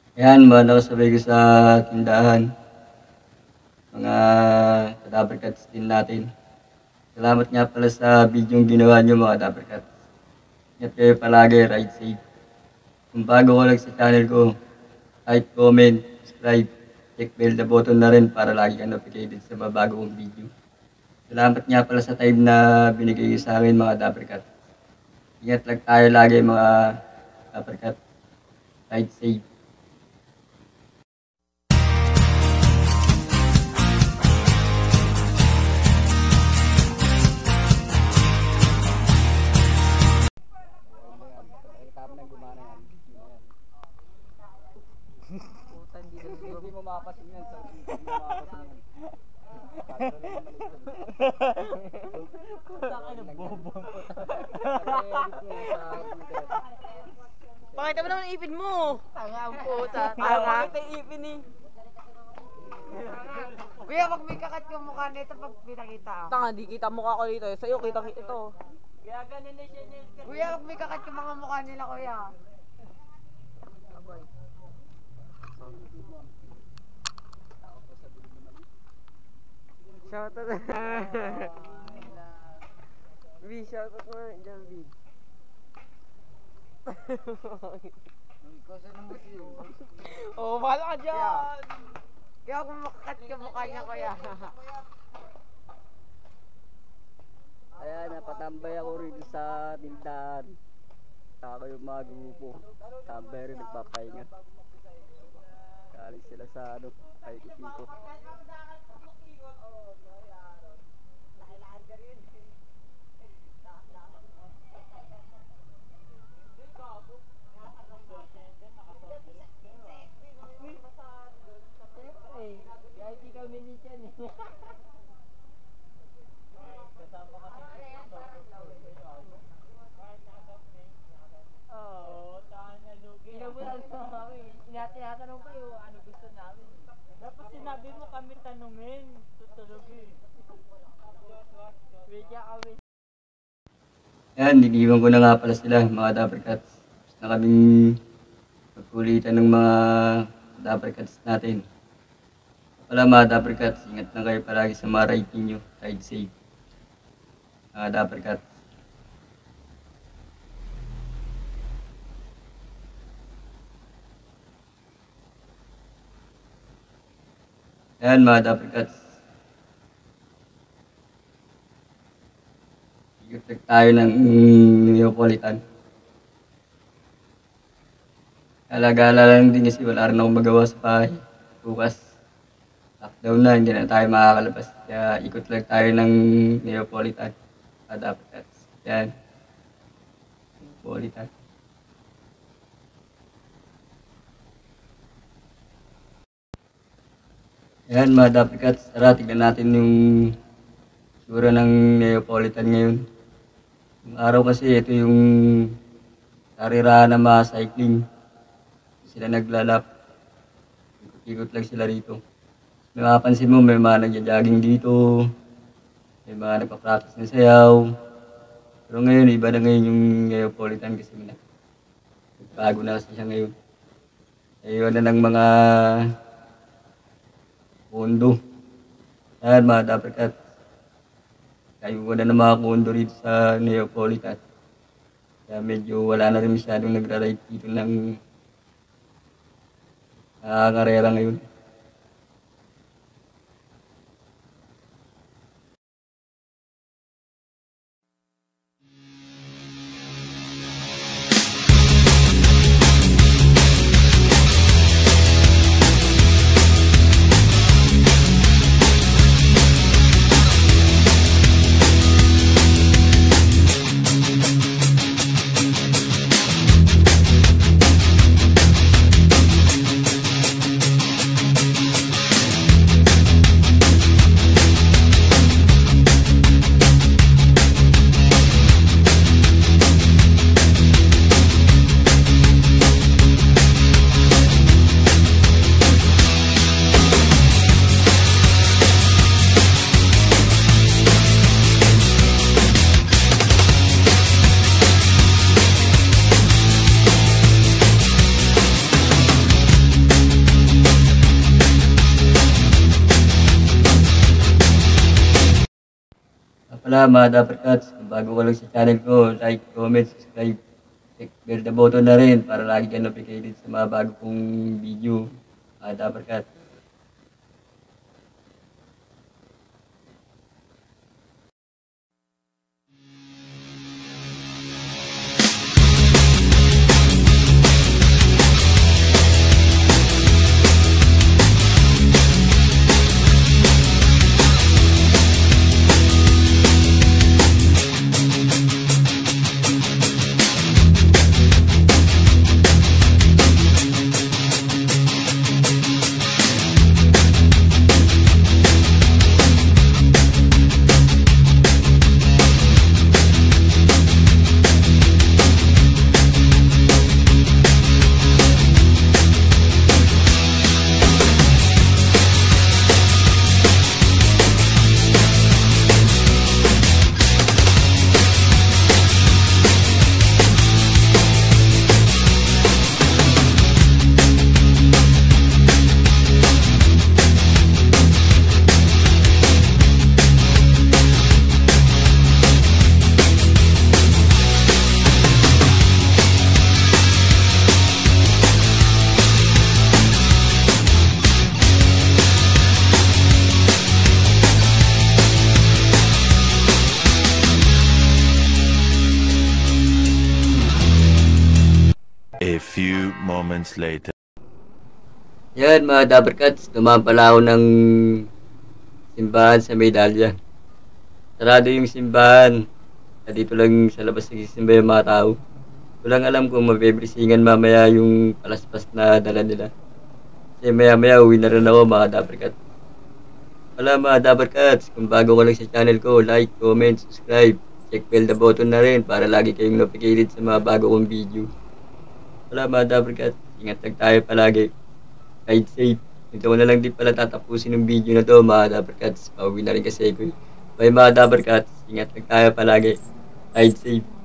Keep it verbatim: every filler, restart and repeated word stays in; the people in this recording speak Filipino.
Ayan, mga nakasabay ko sa tindahan. Mga kadabarkats din natin. Salamat nga pala sa video yung ginawa nyo mga kadabarkats. Ingat kayo palagi, ride safe. Kung bago ko lang sa channel ko, like, comment, subscribe, check bell na button na rin para lagi kang notificated sa mga bago kong video. Salamat nga pala sa time na binigay sa akin mga kadabarkats. Ingat lang tayo lagi mga kadabarkats. Ride safe. Hindi mo mapasin yan. Hindi mo mapasin yan. Puta ka na bobo. Pakita mo naman ang ipin mo. Tanga ang puta. Tanga. Pakita yung ipin eh. Kuya, wag may kakat yung mukha nito pag pinakita ako. Tanga, di kita mukha ko dito. Sa'yo, kita ito. Kaya ganun na siya niya. Kuya, wag may kakat yung mga mukha nila, kuya. Aboy. Shout out. V, shout out mo dyan, V. Oh, bahala ka dyan! Kaya wag mo kakat yung mukha niya, kuya. Ayan, napatambay ako rito sa tindahan. Saka yung mga grupo. Tambay rin, nagpapahinga. Galing sila sa ano, kay Kipiko. Tinatanong kayo, ano gusto namin? Dapat sinabi mo kami tanungin. Tutulog eh. Wika kami. Ayan, niliwan ko na nga pala sila, mga dabarkats. Tapos na kaming magkulitan ng mga dabarkats natin. Wala mga dabarkats, ingat lang kayo palagi sa mga ride ninyo. Ride safe. Mga dabarkats. Ayan mga dabarkats. Ikot tayo ng neopolitan. Alagala lang din kasi wala rin akong magawa sa bahay. Bukas, lockdown na, hindi na tayo makakalabas. Kaya ikot lang tayo ng neopolitan. Mga dabarkats. Ayan. Neopolitan. Ayan mga dabarkats, tara tignan natin yung sura ng neopolitan ngayon. Yung araw kasi ito yung karirahan ng mga cycling. Sila naglalap. Ikot lang sila rito. May mapapansin mo may mga nagja-jogging dito. May mga nagpa-practice ng sayaw. Pero ngayon iba na ngayon yung neopolitan kasi nagbago na kasi siya ngayon. Ayun na ng mga kondo. Ayan mga dabarkats. Kayo ko na ng mga kondo rito sa neopolitan. Kaya medyo wala na rin masyadong nagra-ride dito ng uh, karera ngayon. Wala mga Dabarkats, kung bago ka lang sa channel ko, like, comment, subscribe, check bell the button na rin para lagi ka notified sa mga bago kong video. Mga Dabarkats. A few moments later. Yan mga Dabarkats, dumaan pala ako ng simbahan sa Medalya. Sarado yung simbahan. Dito lang sa labas nagsisimba yung mga tao. Walang alam kung mabibrisingan mamaya yung palaspas na dala nila. Kasi maya maya uwi na rin ako mga Dabarkats. Wala mga Dabarkats, kung bago ka lang sa channel ko, like, comment, subscribe, check bell the button na rin para lagi kayong notified sa mga bago kong video. Wala mga Dabarkats, ingat lang tayo palagi. Ride safe. Ito ko na lang din pala tatapusin ng video na to mga Dabarkats. Pauwi na rin kasi ko. Bye mga Dabarkats, ingat lang tayo palagi. Ride safe.